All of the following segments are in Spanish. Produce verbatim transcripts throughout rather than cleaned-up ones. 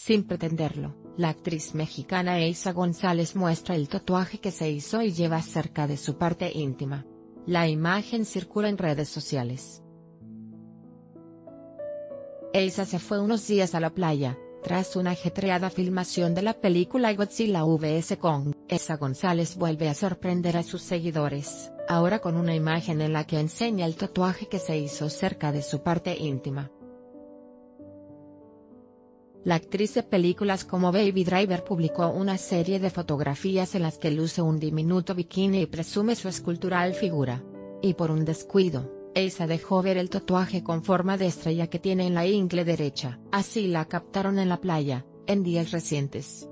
Sin pretenderlo, la actriz mexicana Eiza González muestra el tatuaje que se hizo y lleva cerca de su parte íntima. La imagen circula en redes sociales. Eiza se fue unos días a la playa, tras una ajetreada filmación de la película Godzilla versus. Kong. Eiza González vuelve a sorprender a sus seguidores, ahora con una imagen en la que enseña el tatuaje que se hizo cerca de su parte íntima. La actriz de películas como Baby Driver publicó una serie de fotografías en las que luce un diminuto bikini y presume su escultural figura. Y por un descuido, Eiza dejó ver el tatuaje con forma de estrella que tiene en la ingle derecha. Así la captaron en la playa, en días recientes.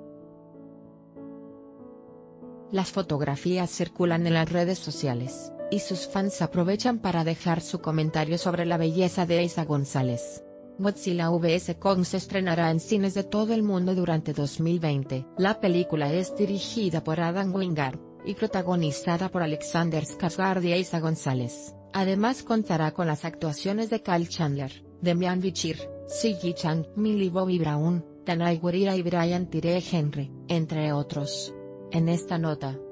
Las fotografías circulan en las redes sociales, y sus fans aprovechan para dejar su comentario sobre la belleza de Eiza González. Godzilla versus. Kong se estrenará en cines de todo el mundo durante dos mil veinte. La película es dirigida por Adam Wingard, y protagonizada por Alexander Skarsgård y Eiza González. Además contará con las actuaciones de Kyle Chandler, Demian Bichir, Ziyi Chang, Millie Bobby Brown, Danai Gurira y Brian Tyree Henry, entre otros. En esta nota,